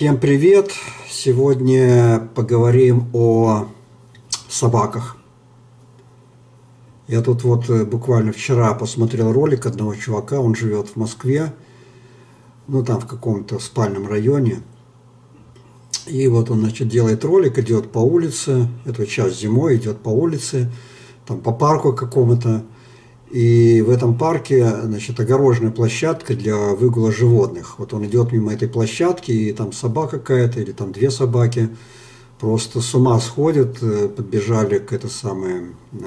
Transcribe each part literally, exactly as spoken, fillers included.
Всем привет! Сегодня поговорим о собаках. Я тут вот буквально вчера посмотрел ролик одного чувака, он живет в Москве, ну там в каком-то спальном районе. И вот он, значит, делает ролик, идет по улице, это сейчас зимой, идет по улице, там по парку какому-то. И в этом парке, значит, огороженная площадка для выгула животных. Вот он идет мимо этой площадки, и там собака какая-то, или там две собаки, просто с ума сходят, подбежали к, это самое,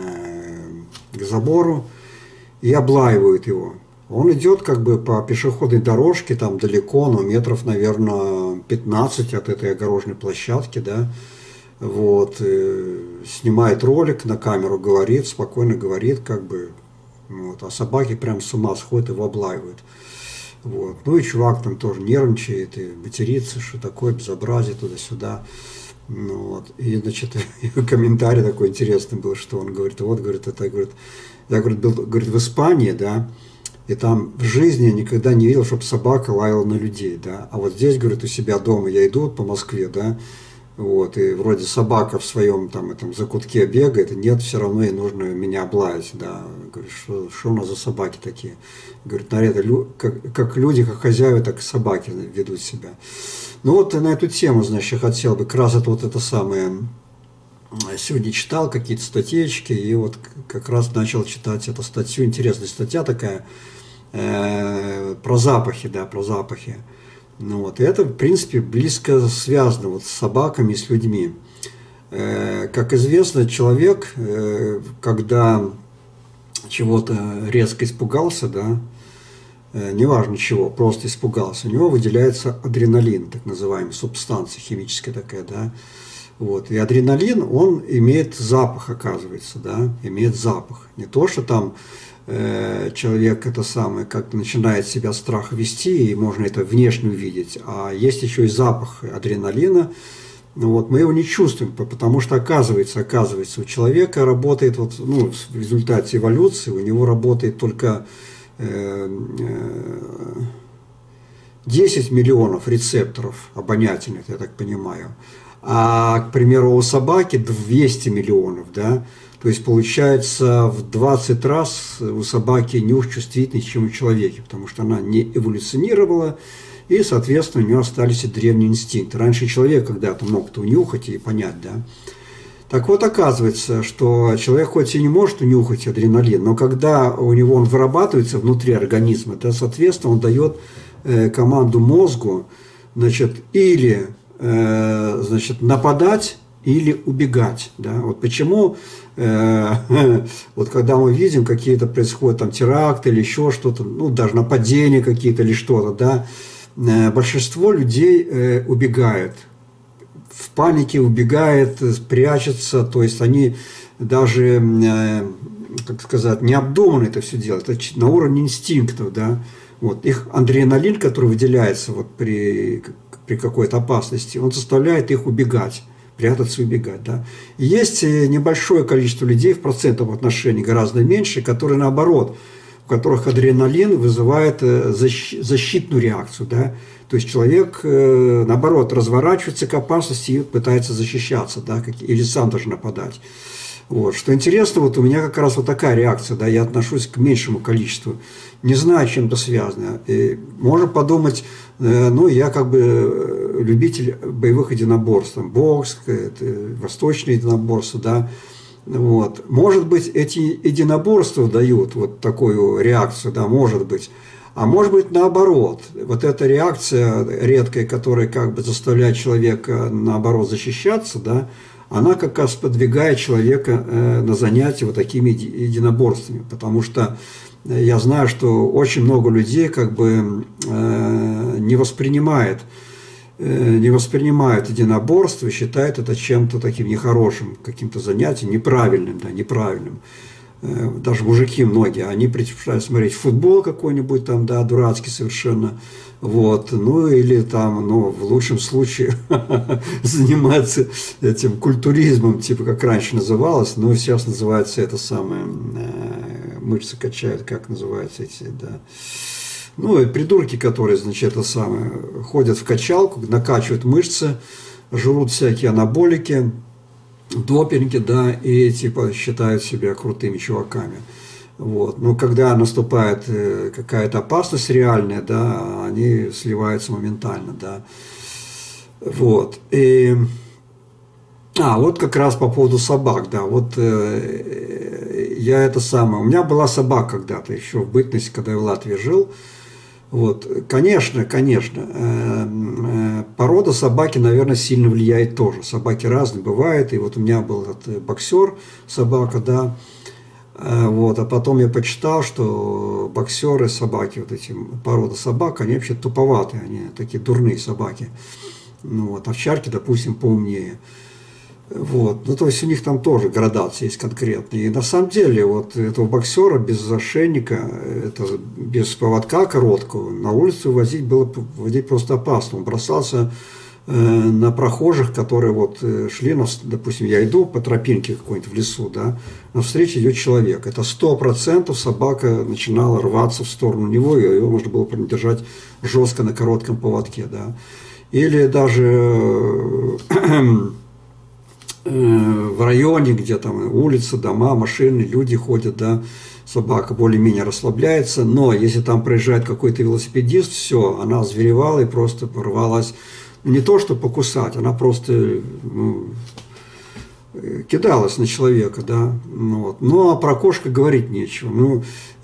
к забору и облаивают его. Он идет как бы по пешеходной дорожке, там далеко, но метров, наверное, пятнадцать от этой огороженной площадки, да. Вот, снимает ролик на камеру, говорит, спокойно говорит, как бы. Вот, а собаки прям с ума сходят, его облаивают. Вот. Ну и чувак там тоже нервничает и матерится, что такое безобразие туда-сюда. Ну, вот. И, значит, комментарий такой интересный был, что он говорит, вот, говорит, это, говорит, я, говорит, был, говорит, в Испании, да, и там в жизни я никогда не видел, чтобы собака лаяла на людей, да, а вот здесь, говорит, у себя дома я иду по Москве, да, вот, и вроде собака в своем там этом закутке бегает, и нет, все равно ей нужно меня облаять, да. Говорит, что, что у нас за собаки такие? Говорит, наверное, как, как люди, как хозяева, так и собаки ведут себя. Ну вот на эту тему, значит, я хотел бы, как раз это вот это самое, сегодня читал какие-то статейки, и вот как раз начал читать эту статью, интересная статья такая, э, про запахи, да, про запахи. Ну вот, и это, в принципе, близко связано вот с собаками и с людьми. Э, как известно, человек, э, когда чего-то резко испугался, да, э, неважно чего, просто испугался, у него выделяется адреналин, так называемая субстанция химическая такая, да. Вот, и адреналин, он имеет запах, оказывается, да, имеет запах. Не то, что там человек это самое, как начинает себя страх вести, и можно это внешне увидеть, а есть еще и запах адреналина. Вот, мы его не чувствуем, потому что оказывается, оказывается, у человека работает, вот, ну, в результате эволюции, у него работает только десять миллионов рецепторов обонятельных, я так понимаю, а, к примеру, у собаки двести миллионов, да. То есть получается в двадцать раз у собаки нюх чувствительнее, чем у человека, потому что она не эволюционировала, и, соответственно, у нее остались и древние инстинкты. Раньше человек когда-то мог это унюхать и понять, да. Так вот, оказывается, что человек хоть и не может унюхать адреналин, но когда у него он вырабатывается внутри организма, то, соответственно, он дает э, команду мозгу, значит, или э, значит, нападать, или убегать, да. Вот почему, э, вот когда мы видим, какие-то происходят там теракты или еще что-то, ну, даже нападения какие-то или что-то, да, э, большинство людей э, убегают, в панике убегает, прячется, то есть они даже, э, как сказать, необдуманно это все делают, это на уровне инстинктов, да. Вот. Их адреналин, который выделяется вот при, при какой-то опасности, он заставляет их убегать. Прятаться и убегать, да. И есть небольшое количество людей в процентном отношении, гораздо меньше, которые наоборот, у которых адреналин вызывает защитную реакцию, да. То есть человек, наоборот, разворачивается к опасности и пытается защищаться, да, или сам даже нападать. Вот. Что интересно, вот у меня как раз вот такая реакция, да, я отношусь к меньшему количеству, не знаю, чем это связано. И можно подумать, ну, я как бы любитель боевых единоборств, там, бокс, восточные единоборства, да, вот. Может быть, эти единоборства дают вот такую реакцию, да, может быть. А может быть, наоборот, вот эта реакция редкая, которая как бы заставляет человека, наоборот, защищаться, да, она как раз подвигает человека э, на занятия вот такими единоборствами, потому что я знаю, что очень много людей как бы э, не воспринимает, э, не воспринимают единоборство и считают это чем-то таким нехорошим, каким-то занятием, неправильным, да, неправильным. Э, даже мужики многие, они предпочитают смотреть футбол какой-нибудь там, да, дурацкий совершенно, вот, ну или там, ну, в лучшем случае заниматься этим культуризмом, типа как раньше называлось, но сейчас называется это самое, э, мышцы качают, как называются эти, да, Ну и придурки, которые, значит, это самое, ходят в качалку, накачивают мышцы, жрут всякие анаболики, допинги, да, и типа считают себя крутыми чуваками. Вот. Но когда наступает какая-то опасность реальная, да, они сливаются моментально, да. Вот. И... А, вот как раз по поводу собак, да, вот э, я это самое, у меня была собака когда-то еще в бытность, когда я в Латвии жил. Вот, конечно, конечно, э, э, порода собаки, наверное, сильно влияет тоже. Собаки разные бывают, и вот у меня был этот боксер, собака, да, э, вот, а потом я почитал, что боксеры, собаки, вот эти порода собак, они вообще туповатые, они такие дурные собаки. Ну, вот, овчарки, допустим, поумнее. Вот. Ну, то есть у них там тоже градация есть конкретные. И на самом деле вот этого боксера без ошейника, это, без поводка короткого, на улицу возить было водить просто опасно. Он бросался э, на прохожих, которые вот шли, на, допустим, я иду по тропинке какой-нибудь в лесу, да, навстречу идет человек. Это сто процентов собака начинала рваться в сторону него, и его можно было держать жестко на коротком поводке, да. Или даже... в районе, где там улицы, дома, машины, люди ходят, да, собака более-менее расслабляется, но если там проезжает какой-то велосипедист, все, она озверевала и просто порвалась, не то что покусать, она просто ну, кидалась на человека, да, ну, вот. Ну, а про кошку говорить нечего. Ну,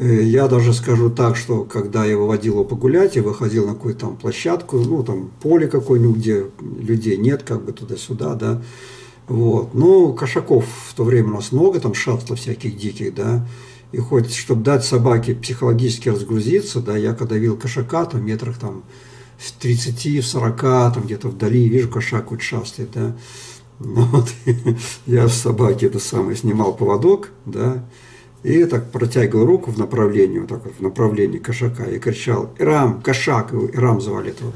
я даже скажу так, что когда я выводил его погулять, я выходил на какую-то там площадку, ну, там поле какое-нибудь, где людей нет, как бы туда-сюда, да. Вот. Ну, кошаков в то время у нас много, там шаттлов всяких диких, да, и хоть, чтобы дать собаке психологически разгрузиться, да, я когда видел кошака, там, метрах там в тридцати, в сорока, там, где-то вдали, вижу, кошак вот шастает, да, вот, я с собаки это самое снимал поводок, да, и так протягивал руку в направлении, вот так вот, в направлении кошака, и кричал: «Ирам, кошак!» Ирам звали этого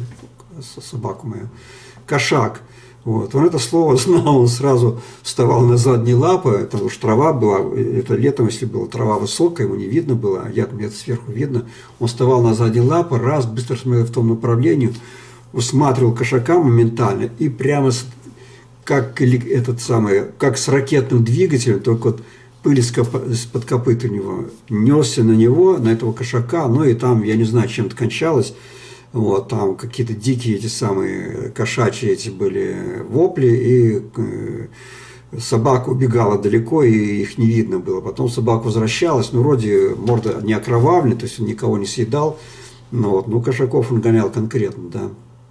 собаку мою, «Кошак!» Вот. Он это слово знал, он сразу вставал на задние лапы, это уж трава была, это летом, если была трава высокая, ему не видно было, а я там где-то сверху видно, он вставал на задние лапы, раз, быстро смотрел в том направлении, усматривал кошака моментально и прямо с, как, этот самый, как с ракетным двигателем, только вот пыль из-под копыт у него, несся на него, на этого кошака, ну и там, я не знаю, чем-то кончалось. Вот, там какие-то дикие эти самые кошачьи эти были вопли, и э, собака убегала далеко, и их не видно было. Потом собака возвращалась, ну, вроде морда не окровавлена, то есть он никого не съедал. Ну, вот, ну, кошаков он гонял конкретно, да.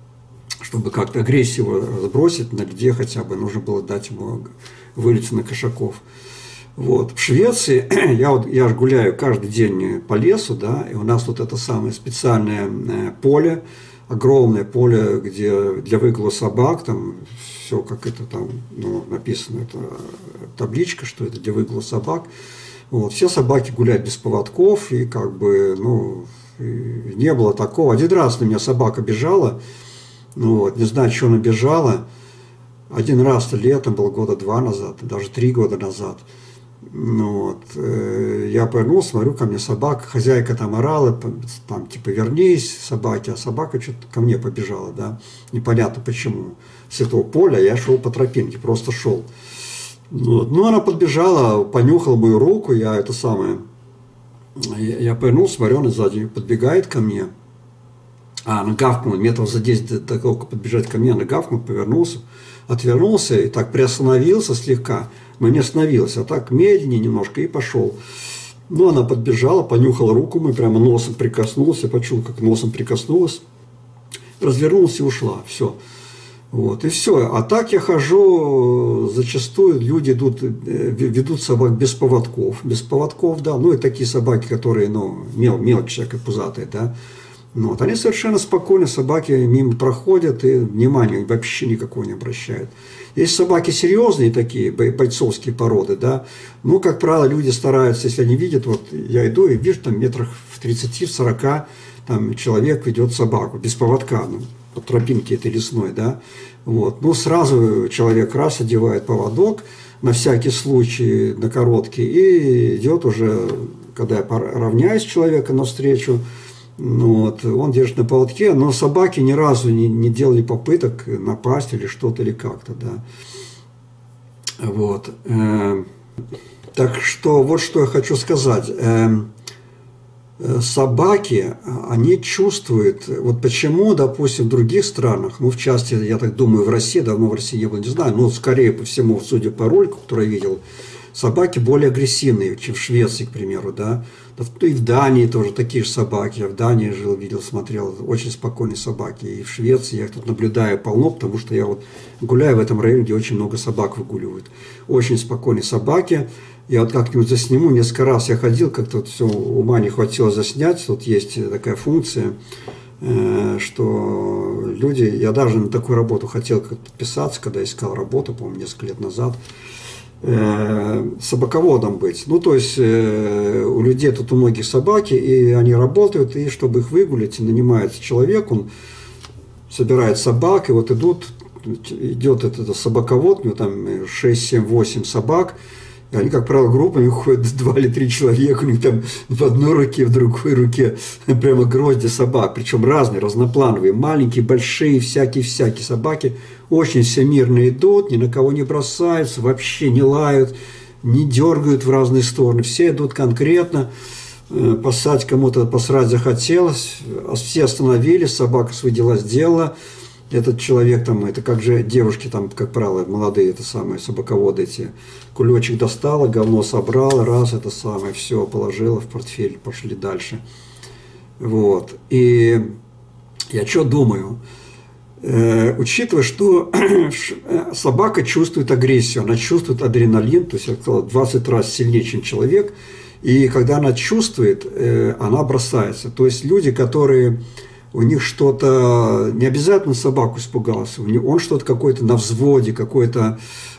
Чтобы как-то агрессию сбросить, на где хотя бы нужно было дать ему вылиться на кошаков. Вот. В Швеции, я, вот, я же гуляю каждый день по лесу, да, и у нас вот это самое специальное поле, огромное поле, где для выгула собак, там все как это там ну, написано, это табличка, что это для выгула собак. Вот. Все собаки гуляют без поводков, и как бы, ну, не было такого. Один раз на меня собака бежала, ну, вот, не знаю, что она бежала. Один раз-то летом, было года два назад, даже три года назад. Ну, вот, э, я повернулся, смотрю, ко мне собака, хозяйка там орала, там типа вернись, собаки, а собака что-то ко мне побежала, да, непонятно почему. С этого поля я шел по тропинке, просто шел. Вот. Ну, она подбежала, понюхала мою руку, я это самое, я, я повернулся, смотрю, она сзади подбегает ко мне, а она гавкнула, метров за десять до того, как подбежать ко мне, она гавкнула, повернулся, отвернулся и так приостановился слегка, но не остановился, а так медленнее немножко и пошел. Ну, она подбежала, понюхала руку, мы прямо носом прикоснулся, почул, как носом прикоснулась, развернулась и ушла, все. Вот, и все. А так я хожу, зачастую люди идут, ведут собак без поводков, без поводков, да, ну и такие собаки, которые, ну, мел, мелкие, всякие пузатые, да. Ну, вот, они совершенно спокойно, собаки мимо проходят и внимания вообще никакого не обращают. Есть собаки серьезные такие, бойцовские породы, да, ну, как правило, люди стараются, если они видят, вот я иду и вижу, там метрах в тридцати, в сорока, там человек ведет собаку без поводка, ну, по тропинке этой лесной, да, вот, ну, сразу человек раз одевает поводок, на всякий случай, на короткий, и идет уже, когда я равняюсь человека навстречу, Ну, вот, он держит на поводке, но собаки ни разу не, не делали попыток напасть или что-то, или как-то, да. Вот. Так что вот что я хочу сказать. Собаки, они чувствуют, вот почему, допустим, в других странах, ну, в частности, я так думаю, в России, давно в России не было, не знаю, но скорее по всему, судя по ролику, который я видел, собаки более агрессивные, чем в Швеции, к примеру, да. И в Дании тоже такие же собаки. Я в Дании жил, видел, смотрел, очень спокойные собаки. И в Швеции я их тут наблюдаю полно, потому что я вот гуляю в этом районе, где очень много собак выгуливают. Очень спокойные собаки. Я вот как-нибудь засниму, несколько раз я ходил, как-то вот все, ума не хватило заснять. Тут есть такая функция, что люди, я даже на такую работу хотел подписаться, когда искал работу, по-моему, несколько лет назад, собаководом быть. Ну, то есть у людей тут у многих собаки, и они работают, и чтобы их выгулять, нанимается человек, он собирает собак, и вот идут, идет этот собаковод, у него там шесть, семь, восемь собак, и они, как правило, группами ходят два или три человека, у них там в одной руке, в другой руке прямо грозди собак, причем разные, разноплановые, маленькие, большие, всякие-всякие собаки, очень все мирно идут, ни на кого не бросаются, вообще не лают, не дергают в разные стороны, все идут конкретно, посать кому-то посрать захотелось, все остановились, собака свои дела сделала. Этот человек там, это как же девушки там, как правило, молодые, это самые собаководы эти, кулечек достала, говно собрала, раз, это самое, все положила в портфель, пошли дальше. Вот. И я что думаю? Э, учитывая, что собака чувствует агрессию, она чувствует адреналин, то есть, я сказал, двадцать раз сильнее, чем человек, и когда она чувствует, э, она бросается. То есть люди, которые... У них что-то, не обязательно собаку испугался, у него, он что-то какой-то на взводе, какой-то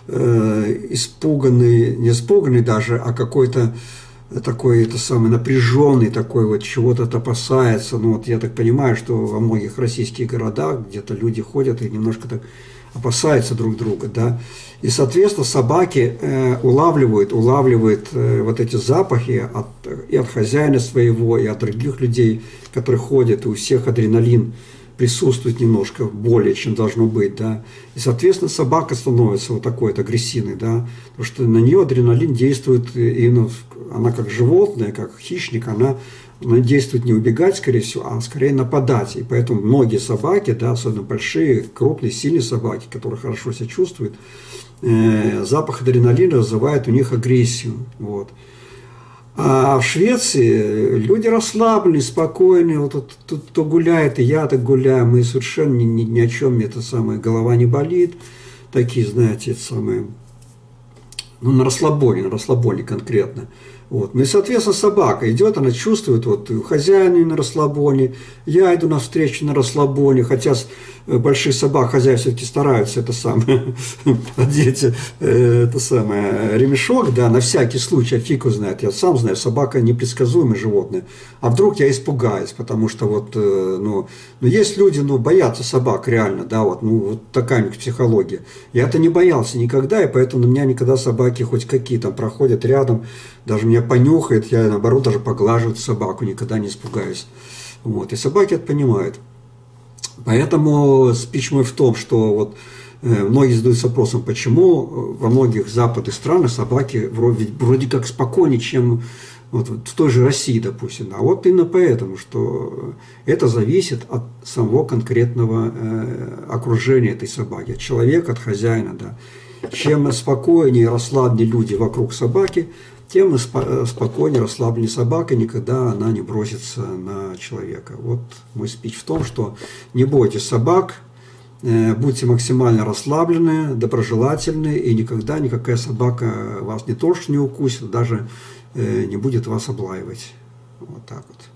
э, испуганный, не испуганный даже, а какой-то такой, это самый напряженный, такой вот чего-то опасается. Ну вот я так понимаю, что во многих российских городах где-то люди ходят и немножко так опасаются друг друга, да. И, соответственно, собаки э, улавливают, улавливают э, вот эти запахи от, и от хозяина своего, и от других людей, которые ходят, и у всех адреналин присутствует немножко более, чем должно быть, да. И, соответственно, собака становится вот такой вот агрессивной, да, потому что на нее адреналин действует именно, она как животное, как хищник, она, она действует не убегать, скорее всего, а скорее нападать. И поэтому многие собаки, да, особенно большие, крупные, сильные собаки, которые хорошо себя чувствуют, э, запах адреналина вызывает у них агрессию, вот. А в Швеции люди расслабленные, спокойные, вот тут, тут кто гуляет, и я так гуляю, мы совершенно ни, ни, ни о чем, это самое, голова не болит, такие, знаете, это самое, ну, на расслабоне, на расслабоне конкретно. Вот. Ну и, соответственно, собака идет, она чувствует, вот, хозяин на расслабоне, я иду навстречу на расслабоне, хотя больших собак хозяева все-таки стараются это самое, одеть это самое, ремешок, да, на всякий случай, фиг его знает, я сам знаю, собака непредсказуемое животное, а вдруг я испугаюсь, потому что вот, ну, ну есть люди, ну, боятся собак реально, да, вот, ну, вот такая у них психология, я-то не боялся никогда, и поэтому на меня никогда собаки хоть какие там проходят рядом, даже меня понюхает, я наоборот даже поглаживаю собаку, никогда не испугаюсь, вот, и собаки это понимают. Поэтому спич мой в том, что вот э, многие задаются вопросом, почему во многих западных странах собаки вроде, вроде как спокойнее, чем вот, в той же России, допустим. А вот именно поэтому, что это зависит от самого конкретного э, окружения этой собаки, от человека, от хозяина. Да. Чем спокойнее, расслабленнее люди вокруг собаки, тем спокойнее, расслабленнее собака, никогда она не бросится на человека. Вот мой спич в том, что не бойтесь собак, будьте максимально расслаблены, доброжелательны, и никогда никакая собака вас не то что не укусит, даже не будет вас облаивать. Вот так вот.